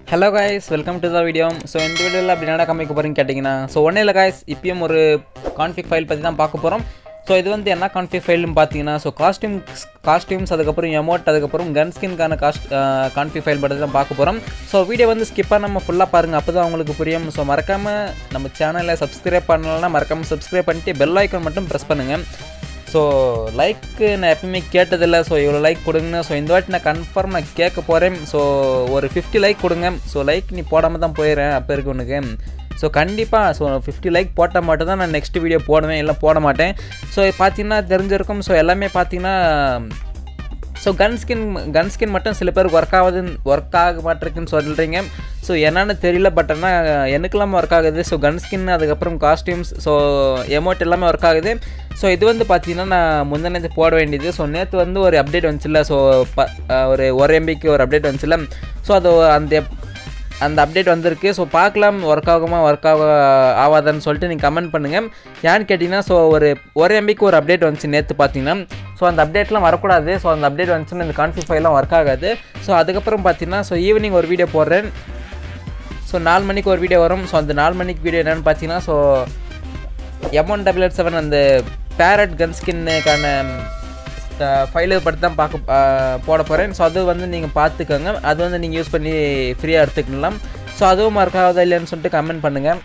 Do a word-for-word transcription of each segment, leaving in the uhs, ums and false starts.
Hello guys, welcome to the video. So in this video அப்படி என்னடா காமிக்க போறீங்க கேட்டிங்கனா சோ ஒண்ணே இல்ல guys இப்பயும் ஒரு config file பத்தி தான் பார்க்க போறோம். சோ இது வந்து என்ன config file னு பாத்தீங்கன்னா சோ costume costumes அதுக்கு அப்புறம் emote அதுக்கு அப்புறம் gunskin கான config file பத்தி தான் பார்க்க போறோம். சோ வீடியோ வந்து skip பண்ணாம ஃபுல்லா பாருங்க அப்பதான் உங்களுக்கு புரியும். சோ மறக்காம நம்ம சேனலை subscribe பண்ணலனா மறக்காம subscribe பண்ணிட்டு bell icon மட்டும் press பண்ணுங்க. So like நான் எப்பவுமே கேட்டதில்லை ஸோ இவ்வளோ லைக் கொடுங்க ஸோ இந்த வாட்டி நான் கன்ஃபார்ம் நான் கேட்க போகிறேன் ஸோ ஒரு ஃபிஃப்டி லைக் கொடுங்க ஸோ லைக் நீ போடாமல் தான் போயிடுறேன் அப்போ இருக்கு உனக்கு ஸோ கண்டிப்பாக ஸோ ஃபிஃப்டி லைக் போட்டால் மட்டும் தான் நான் நெக்ஸ்ட் வீடியோ போடுவேன் இல்லை போட மாட்டேன் ஸோ பார்த்தீங்கன்னா தெரிஞ்சிருக்கும் ஸோ எல்லாமே பார்த்தீங்கன்னா ஸோ கன்ஸ்கின் கன்ஸ்கின் மட்டும் சில பேருக்கு ஒர்க் ஆகுது ஒர்க் ஆக மாட்டிருக்குன்னு சொல்கிறீங்க ஸோ என்னன்னு தெரியல பட் ஆனால் எனக்கெல்லாமே ஒர்க் ஆகுது ஸோ கன்ஸ்கின் அதுக்கப்புறம் காஸ்டியூம்ஸ் ஸோ எமோட் எல்லாமே ஒர்க் ஆகுது ஸோ இது வந்து பார்த்தீங்கன்னா நான் முந்தினது போட வேண்டியது ஸோ நேற்று வந்து ஒரு அப்டேட் வந்துச்சுல்ல ஸோ ப ஒரு ஒரு எம்பிக்கு ஒரு அப்டேட் வந்துச்சுல்ல ஸோ அது அந்த அந்த அப்டேட் வந்திருக்கு ஸோ பார்க்கலாம் ஒர்க் ஆகுமா ஒர்க் ஆக ஆகாதான்னு சொல்லிட்டு நீங்கள் கமெண்ட் பண்ணுங்கள் ஏன்னு கேட்டிங்கன்னா ஸோ ஒரு ஒரு எம்பிக்கு ஒரு அப்டேட் வந்துச்சு நேற்று பார்த்தீங்கன்னா ஸோ அந்த அப்டேட்லாம் வரக்கூடாது ஸோ அந்த அப்டேட் வந்துச்சுன்னா இந்த கான்ஃபிக் ஃபைல்லாம் ஒர்க் ஆகாது ஸோ அதுக்கப்புறம் பார்த்தீங்கன்னா ஸோ ஈவினிங் ஒரு வீடியோ போடுறேன் ஸோ நாலு மணிக்கு ஒரு வீடியோ வரும் ஸோ அந்த நாலு மணிக்கு வீடியோ என்னென்னு பார்த்தீங்கன்னா so M one double eight seven அந்த பேரட் கன்ஸ்கின்னுக்கான ஃபைலை பற்றி தான் பார்க்க போட போகிறேன் ஸோ அது வந்து நீங்கள் பார்த்துக்கோங்க அது வந்து நீங்கள் யூஸ் பண்ணி ஃப்ரீயாக எடுத்துக்கலாம் ஸோ அதுவும் ஒர்க் ஆகுதா இல்லைன்னு சொல்லிட்டு கமெண்ட் பண்ணுங்கள்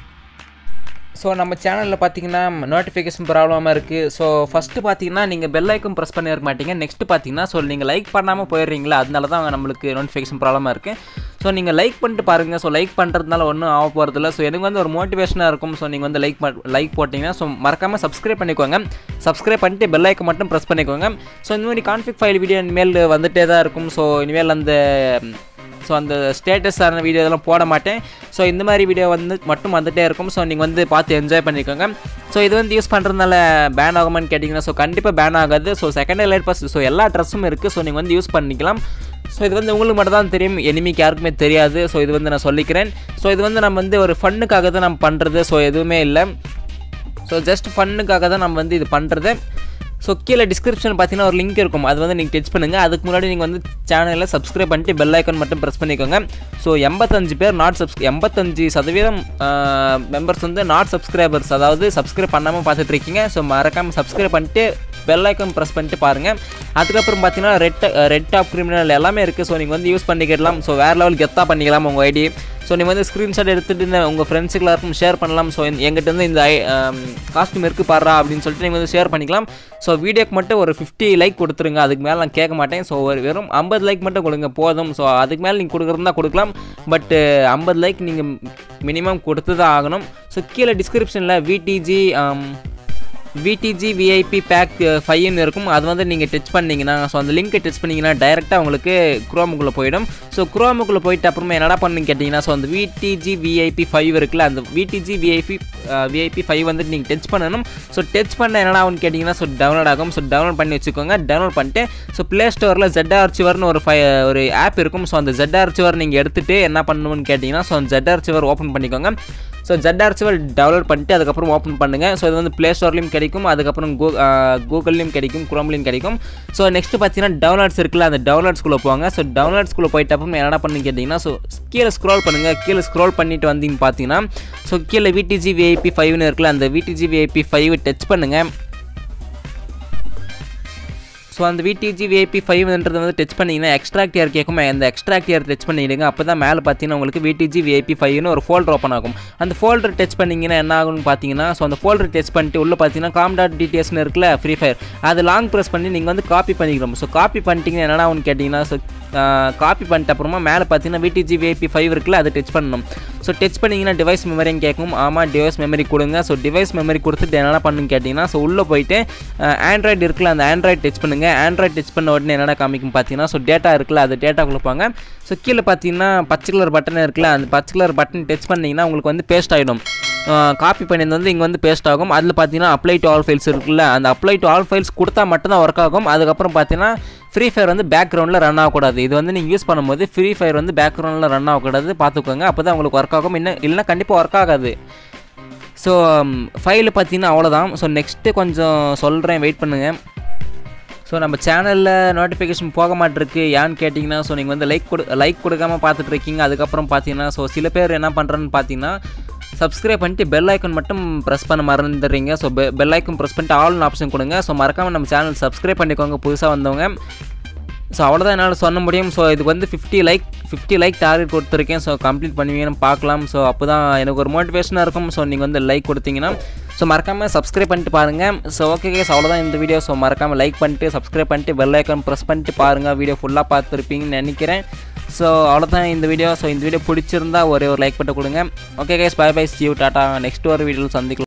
ஸோ நம்ம சேனலில் பார்த்தீங்கன்னா நோட்டிஃபிகேஷன் ப்ராப்ளமாக இருக்குது ஸோ ஃபஸ்ட்டு பார்த்தீங்கன்னா நீங்கள் பெல் ஐக்கன் ப்ரெஸ் பண்ணியிருக்க மாட்டீங்க நெக்ஸ்ட்டு பார்த்தீங்கன்னா ஸோ நீங்கள் லைக் பண்ணாமல் போயிடுறீங்களா அதனால தான் நம்மளுக்கு நோட்டிஃபிகேஷன் ப்ராப்ளமாக இருக்குது ஸோ நீங்கள் லைக் பண்ணிட்டு பாருங்கள் ஸோ லைக் பண்ணுறதுனால ஒன்றும் ஆக போகிறதில்ல ஸோ எனக்கு வந்து ஒரு மோட்டிவேஷனாக இருக்கும் ஸோ நீங்கள் வந்து லைக் லைக் போட்டிங்கன்னா ஸோ மறக்காமல் சப்ஸ்கிரைப் பண்ணிக்கோங்க சப்ஸ்கிரைப் பண்ணிட்டு பெல் ஐக்கன் மட்டும் ப்ரெஸ் பண்ணிக்கோங்க ஸோ இந்த மாதிரி கான்ஃபிக் ஃபைல் வீடியோ இனிமேல் வந்துகிட்டே தான் இருக்கும் ஸோ இனிமேல் அந்த ஸோ அந்த ஸ்டேட்டஸான வீடியோ இதெல்லாம் போட மாட்டேன் ஸோ இந்த மாதிரி வீடியோ வந்து மட்டும் வந்துகிட்டே இருக்கும் ஸோ நீங்கள் வந்து பார்த்து என்ஜாய் பண்ணிக்கோங்க ஸோ இது வந்து யூஸ் பண்ணுறதுனால பேன் ஆகுமான்னு கேட்டிங்கன்னா ஸோ கண்டிப்பாக பேன் ஆகாது so second light pass so எல்லா ட்ரெஸ்ஸும் இருக்குது ஸோ நீங்கள் வந்து யூஸ் பண்ணிக்கலாம் ஸோ இது வந்து உங்களுக்கு மட்டும் தான் தெரியும் எனிமிக்கு யாருக்குமே தெரியாது ஸோ இது வந்து நான் சொல்லிக்கிறேன் ஸோ இது வந்து நம்ம வந்து ஒரு ஃபன்னுக்காக தான் நம்ம பண்ணுறது ஸோ எதுவுமே இல்லை ஸோ ஜஸ்ட் ஃபன்னுக்காக தான் நம்ம வந்து இது பண்ணுறது ஸோ கீழே டிஸ்கிரிப்ஷன் பார்த்தீங்கன்னா ஒரு லிங்க் இருக்கும் அது வந்து நீங்கள் டச் பண்ணுங்கள் அதுக்கு முன்னாடி நீங்கள் வந்து சேனலில் சப்ஸ்கிரைப் பண்ணிட்டு பெல் ஐக்கான் மட்டும் ப்ரெஸ் பண்ணிக்கோங்க ஸோ எண்பத்தஞ்சு பேர் நாட் சப்ஸ்க் எண்பத்தஞ்சு சதவீதம் மெம்பர்ஸ் வந்து நாட் சப்ஸ்கிரைபர்ஸ் அதாவது சப்ஸ்கிரைப் பண்ணாமல் பார்த்துட்ருக்கீங்க ஸோ மறக்காமல் சப்ஸ்கிரைப் பண்ணிட்டு பெல் ஐக்கான் ப்ரெஸ் பண்ணிட்டு பாருங்கள் அதுக்கப்புறம் பார்த்தீங்கன்னா ரெட் ரெட் டாப் கிரிமினல் எல்லாமே இருக்குது ஸோ நீங்கள் வந்து யூஸ் பண்ணிக்கலாம் ஸோ வேறு லெவல் கெத்தாக பண்ணிக்கலாம் உங்கள் ஐடி ஸோ நீங்கள் வந்து ஸ்க்ரீன்ஷாட் எடுத்துகிட்டு உங்கள் ஃப்ரெண்ட்ஸுக்கு எல்லாருக்கும் ஷேர் பண்ணலாம் ஸோ எங்கிட்ட வந்து இந்த காஸ்ட்யூம் இருக்குது பாடுறா அப்படின்னு சொல்லிட்டு நீங்கள் வந்து ஷேர் பண்ணிக்கலாம் ஸோ வீடியோக்கு மட்டும் ஒரு ஃபிஃப்டி லைக் கொடுத்துருங்க அதுக்கு மேலே நான் கேட்க மாட்டேன் ஸோ ஒரு வெறும் ஐம்பது லைக் மட்டும் கொடுங்க போதும் ஸோ அதுக்கு மேலே நீங்கள் கொடுக்குறதா கொடுக்கலாம் பட் ஐம்பது லைக் நீங்கள் மினிமம் கொடுத்து தான் ஆகணும் ஸோ கீழே டிஸ்கிரிப்ஷனில் விடிஜி விடிஜி விஐபி பேக் ஃபைவ்னு இருக்கும் அது வந்து நீங்கள் டச் பண்ணிங்கன்னா ஸோ அந்த லிங்க்கை டச் பண்ணிங்கன்னா டைரெக்டாக உங்களுக்கு குரோமுக்குள்ளே போயிடும் ஸோ குரோமுக்குள்ளே போயிட்டு அப்புறமா என்னடா பண்ணுன்னு கேட்டிங்கன்னா ஸோ அந்த விடிஜி விஐபி ஃபைவ் இருக்குல்ல அந்த விடிஜி விஐபி விஐபி ஃபைவ் வந்துட்டு நீங்கள் டச் பண்ணணும் ஸோ டச் பண்ண என்னடா ஆகும்னு கேட்டிங்கன்னா ஸோ டவுன்லோட் ஆகும் ஸோ டவுன்லோட் பண்ணி வச்சுக்கோங்க டவுன்லோட் பண்ணிட்டு ஸோ ப்ளே ஸ்டோரில் ஜெட் சிவர்னு ஒரு ஃபை ஒரு ஆப் இருக்கும் ஸோ அந்த ஜெட் சிவர் நீங்கள் எடுத்துகிட்டு என்ன பண்ணணும்னு கேட்டிங்கன்னா ஸோ அந்த ஜெட் சிவர் ஓப்பன் பண்ணிக்கோங்க ஸோ ஜெட் சிவர் டவுன்லோட் பண்ணிட்டு அதுக்கப்புறம் ஓப்பன் பண்ணுங்கள் ஸோ இது வந்து ப்ளே ஸ்டோர்லேயும் கிடைக்கும் அதுக்கப்புறம் கூ கூகுள்லேயும் கிடைக்கும் குரோம்லேயும் கிடைக்கும் ஸோ நெக்ஸ்ட்டு பார்த்தீங்கன்னா டவுன்லோட்ஸ் இருக்குல்ல அந்த டவுன்லோட்ஸ்குள்ளே போவாங்க ஸோ டவுன்லோட்ஸ்குள்ளே போயிட்டு அப்புறம் என்னடா பண்ணி கேட்டிங்கன்னா ஸோ கீழே ஸ்க்ரோல் பண்ணுங்கள் கீழே ஸ்க்ரோல் பண்ணிட்டு வந்தீங்க பார்த்தீங்கன்னா ஸோ கீழே விடிஜி விஐபி ஃபைவ்னு இருக்குல்ல அந்த விடிஜி விஐபி ஃபைவ் டச் பண்ணுங்கள் ஸோ அந்த விடிஜி விஐபி ஃபைவ்ன்றது வந்து டச் பண்ணிங்கன்னா எக்ஸ்ட்ராக்ட் இயர் கேட்கும் அந்த எக்ஸ்ட்ராக்ட் இயர் டச் பண்ணிவிடுங்க அப்போ தான் மேலே பார்த்தீங்கன்னா உங்களுக்கு விடிஜி விஐபி ஃபைவ்னு ஒரு ஃபோல்டர் ஓப்பன் ஆகும் அந்த ஃபோல்டர் டச் பண்ணிங்கன்னா என்ன ஆகும்னு பார்த்தீங்கன்னா ஸோ அந்த ஃபோல்டர் டச் பண்ணிட்டு உள்ளே பார்த்தீங்கன்னா காம் டாட் டிடிஎஸ்னு இருக்குல்ல ஃப்ரீ ஃபயர் அது லாங் ப்ரெஸ் பண்ணி நீங்கள் வந்து காப்பி பண்ணிக்கிறோம் ஸோ காப்பி பண்ணிட்டீங்கன்னா என்னடா ஆகும்னு கேட்டிங்கன்னா ஸோ காப்பி பண்ணிட்ட அப்புறமா மேலே பார்த்தீங்கன்னா விடிஜி விஐபி ஃபைவ் இருக்குல்ல அதை டச் பண்ணணும் ஸோ டச் பண்ணிங்கன்னா டிவைஸ் மெமரின்னு கேட்கும் ஆமாம் டிவைஸ் மெமரி கொடுங்க ஸோ டிவைஸ் மெமரி கொடுத்துட்டு என்னென்ன பண்ணுன்னு கேட்டிங்கன்னா ஸோ உள்ளே போயிட்டு ஆண்ட்ராய்டு இருக்குல்ல அந்த ஆண்ட்ராய்டு டச் பண்ணுங்கள் ஆண்ட்ராய்டு டச் பண்ண உடனே என்னென்ன காமிக்கும் பார்த்தீங்கன்னா ஸோ டேட்டா இருக்குல்ல அது டேட்டா கொடுப்பாங்க ஸோ கீழே பார்த்தீங்கன்னா பச்சை கலர் பட்டன் இருக்குல்ல அந்த பச்சை கலர் பட்டன் டச் பண்ணிங்கன்னா உங்களுக்கு வந்து பேஸ்ட் ஆகிடும் காப்பி பண்ணியது வந்து இங்கே வந்து பேஸ்ட் ஆகும் அதில் பார்த்தீங்கன்னா அப்ளை டு ஆல் ஃபைல்ஸ் இருக்குல்ல அந்த அப்ளை டு ஆல் ஃபைல்ஸ் கொடுத்தா மட்டும்தான் ஒர்க் ஆகும் அதுக்கப்புறம் பார்த்தீங்கன்னா ஃப்ரீ ஃபயர் வந்து பேக்ரவுண்டில் ரன் ஆகக்கூடாது இது வந்து நீங்கள் யூஸ் பண்ணும்போது ஃப்ரீ ஃபயர் வந்து பேக்ரவுண்டில் ரன் ஆகக்கூடாது பார்த்துக்கோங்க அப்போ தான் உங்களுக்கு ஒர்க் ஆகும் இன்னும் இல்லைனா கண்டிப்பாக ஒர்க் ஆகாது ஸோ ஃபைல் பார்த்தீங்கன்னா அவ்வளோதான் ஸோ நெக்ஸ்ட்டு கொஞ்சம் சொல்கிறேன் வெயிட் பண்ணுங்கள் ஸோ நம்ம சேனலில் நோட்டிஃபிகேஷன் போக மாட்டிருக்கு ஏன்னு கேட்டிங்கன்னா ஸோ நீங்கள் வந்து லைக் கொடு லைக் கொடுக்காமல் பார்த்துட்ருக்கீங்க. அதுக்கப்புறம் பார்த்தீங்கன்னா ஸோ சில பேர் என்ன பண்ணுறேன்னு பார்த்தீங்கன்னா சப்ஸ்கிரைப் பண்ணிட்டு பெல் ஐக்கன் மட்டும் ப்ரெஸ் பண்ண மறந்துடுறீங்க. ஸோ பெ பெல் ஐக்கன் ப்ரெஸ் பண்ணிட்டு ஆல்னு ஆப்ஷன் கொடுங்க. ஸோ மறக்காமல் நம்ம சேனல் சப்ஸ்கிரைப் பண்ணிக்கோங்க புதுசாக வந்தவங்க. ஸோ அவ்வளோதான் என்னால் சொல்ல முடியும். ஸோ இதுக்கு வந்து fifty like fifty like target கொடுத்துருக்கேன். ஸோ கம்ப்ளீட் பண்ணுவீங்கன்னு பார்க்கலாம். ஸோ அப்போ தான் எனக்கு ஒரு மோட்டிவேஷனாக இருக்கும். ஸோ நீங்கள் வந்து லைக் கொடுத்தீங்கன்னா ஸோ மறக்காமல் சப்ஸ்கிரைப் பண்ணிட்டு பாருங்கள். ஸோ ஓகே கேஸ், அவ்வளோதான் இந்த வீடியோ. ஸோ மறக்காமல் லைக் பண்ணிட்டு சப்ஸ்கிரைப் பண்ணிட்டு பெல் ஐக்கான் ப்ரெஸ் பண்ணிட்டு பாருங்கள். வீடியோ ஃபுல்லாக பார்த்துருப்பீங்கன்னு நினைக்கிறேன். ஸோ அவ்வளோதான் இந்த வீடியோ. ஸோ இந்த வீடியோ பிடிச்சிருந்தா ஒரே ஒரு லைக் பண்ணிட்டு கொடுங்க. Okay guys, bye bye, see you, டாட்டா. நெக்ஸ்ட் ஒரு வீடியோவில் சந்திக்கலாம்.